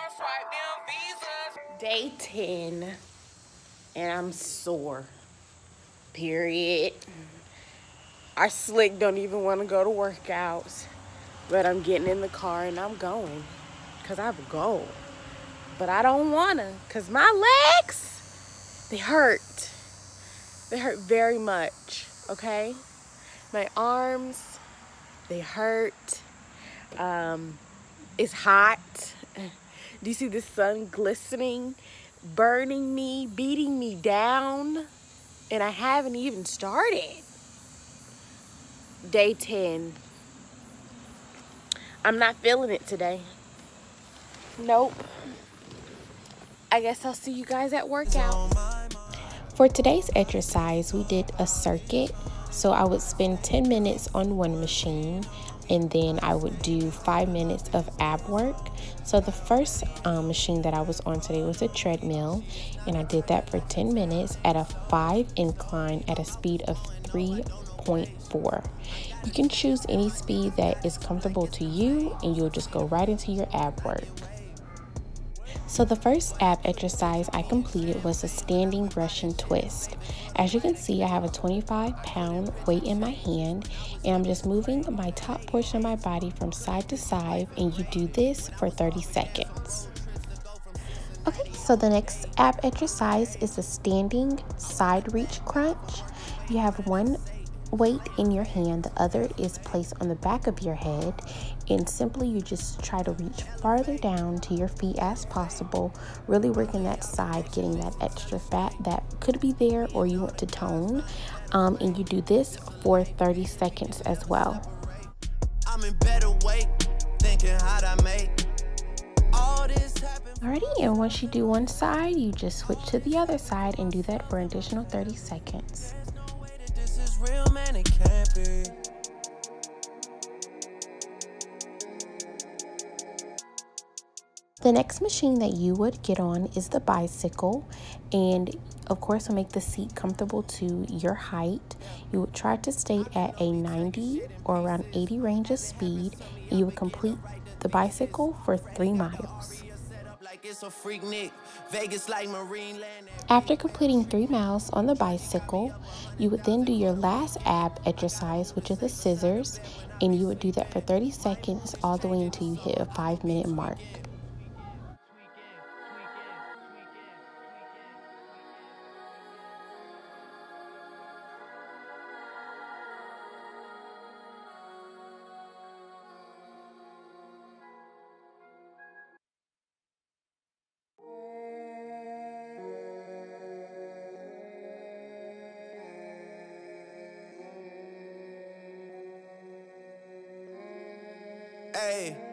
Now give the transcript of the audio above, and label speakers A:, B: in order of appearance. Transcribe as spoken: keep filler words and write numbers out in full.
A: Day ten, and I'm sore. Period. I slick don't even want to go to workouts, but I'm getting in the car and I'm going because I have a goal. But I don't want to because my legs, they hurt. They hurt very much, okay? My arms, they hurt. Um, it's hot. Do you see the sun glistening, burning me, beating me down? And I haven't even started. Day ten. I'm not feeling it today. Nope. I guess I'll see you guys at workout.
B: For today's exercise, we did a circuit. So I would spend ten minutes on one machine, and then I would do five minutes of ab work. So the first um, machine that I was on today was a treadmill, and I did that for ten minutes at a five incline at a speed of three point four. You can choose any speed that is comfortable to you, and you'll just go right into your ab work. So the first ab exercise I completed was a standing Russian twist. As you can see, I have a twenty-five pound weight in my hand, and I'm just moving my top portion of my body from side to side, and you do this for thirty seconds. Okay, so the next ab exercise is a standing side reach crunch. You have one weight in your hand, the other is placed on the back of your head, and simply you just try to reach farther down to your feet as possible, really working that side, getting that extra fat that could be there or you want to tone. Um, and you do this for thirty seconds as well. I'm in better weight, thinking how'd I make all this happen. Alrighty, and once you do one side, you just switch to the other side and do that for an additional thirty seconds. Real man, it can't be. The next machine that you would get on is the bicycle, and of course to make the seat comfortable to your height, you would try to stay at a ninety or around eighty range of speed, and you would complete the bicycle for three miles. After completing three miles on the bicycle, you would then do your last ab exercise, which is the scissors, and you would do that for thirty seconds all the way until you hit a five minute mark.
C: Hey.